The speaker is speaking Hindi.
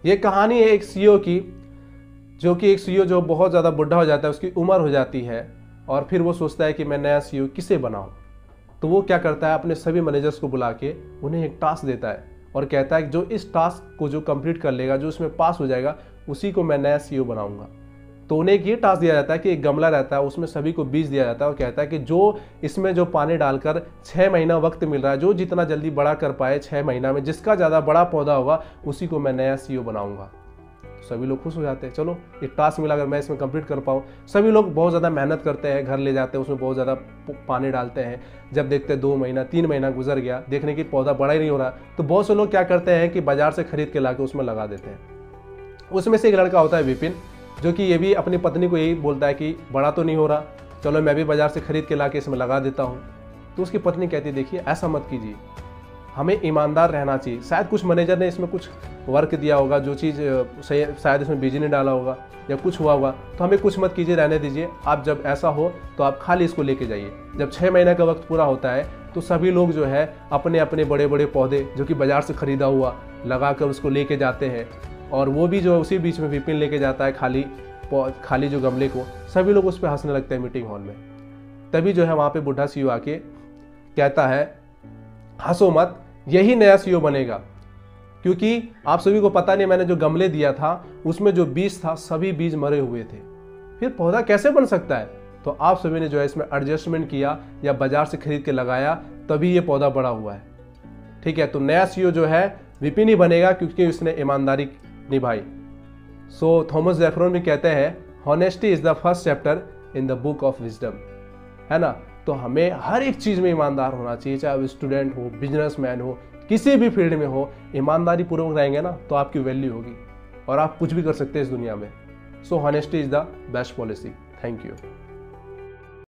ये कहानी है एक सीईओ की, जो कि एक सीईओ जो बहुत ज़्यादा बुढ़ा हो जाता है, उसकी उम्र हो जाती है और फिर वो सोचता है कि मैं नया सीईओ किसे बनाऊं। तो वो क्या करता है, अपने सभी मैनेजर्स को बुला के उन्हें एक टास्क देता है और कहता है कि जो इस टास्क को जो कंप्लीट कर लेगा, जो इसमें पास हो जाएगा, उसी को मैं नया सीईओ बनाऊंगा। तो उन्हें एक ये टास्क दिया जाता है कि एक गमला रहता है, उसमें सभी को बीज दिया जाता है और कहता है कि जो इसमें जो पानी डालकर 6 महीना वक्त मिल रहा है, जो जितना जल्दी बड़ा कर पाए 6 महीना में, जिसका ज़्यादा बड़ा पौधा होगा, उसी को मैं नया सीईओ बनाऊंगा। तो सभी लोग खुश हो जाते हैं, चलो एक टास्क मिला, अगर मैं इसमें कंप्लीट कर पाऊँ। सभी लोग बहुत ज़्यादा मेहनत करते हैं, घर ले जाते हैं, उसमें बहुत ज़्यादा पानी डालते हैं। जब देखते हैं 2 महीना 3 महीना गुजर गया, देखने की पौधा बड़ा ही नहीं हो रहा, तो बहुत से लोग क्या करते हैं कि बाजार से खरीद के ला के उसमें लगा देते हैं। उसमें से एक लड़का होता है विपिन, जो कि ये भी अपनी पत्नी को यही बोलता है कि बड़ा तो नहीं हो रहा, चलो मैं भी बाजार से खरीद के ला के इसमें लगा देता हूँ। तो उसकी पत्नी कहती है, देखिए ऐसा मत कीजिए, हमें ईमानदार रहना चाहिए। शायद कुछ मैनेजर ने इसमें कुछ वर्क दिया होगा, जो चीज़ सही, शायद इसमें बीज नहीं डाला होगा या कुछ हुआ होगा, तो हमें कुछ मत कीजिए, रहने दीजिए। आप जब ऐसा हो तो आप खाली इसको लेके जाइए। जब 6 महीने का वक्त पूरा होता है तो सभी लोग जो है अपने अपने बड़े बड़े पौधे जो कि बाजार से खरीदा हुआ लगा कर उसको लेके जाते हैं, और वो भी जो उसी बीच में विपिन लेके जाता है खाली जो गमले को। सभी लोग उस पर हंसने लगते हैं मीटिंग हॉल में। तभी जो है वहाँ पे बुढ़ा सीईओ आके कहता है, हंसो मत, यही नया सीईओ बनेगा, क्योंकि आप सभी को पता नहीं, मैंने जो गमले दिया था उसमें जो बीज था सभी बीज मरे हुए थे, फिर पौधा कैसे बन सकता है। तो आप सभी ने जो है इसमें एडजस्टमेंट किया या बाजार से खरीद के लगाया, तभी ये पौधा बड़ा हुआ है। ठीक है, तो नया सीईओ जो है विपिन ही बनेगा, क्योंकि उसने ईमानदारी निभाई। सो थॉमस जेफरॉन भी कहते हैं, honesty is the first chapter in the book of wisdom, है ना। तो हमें हर एक चीज़ में ईमानदार होना चाहिए, चाहे वो स्टूडेंट हो, बिजनेसमैन हो, किसी भी फील्ड में हो। ईमानदारी पूर्वक रहेंगे ना तो आपकी वैल्यू होगी और आप कुछ भी कर सकते हैं इस दुनिया में। So honesty is the best policy. Thank you.